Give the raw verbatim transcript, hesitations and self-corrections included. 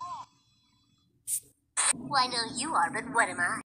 Well, I know you are, but what am I?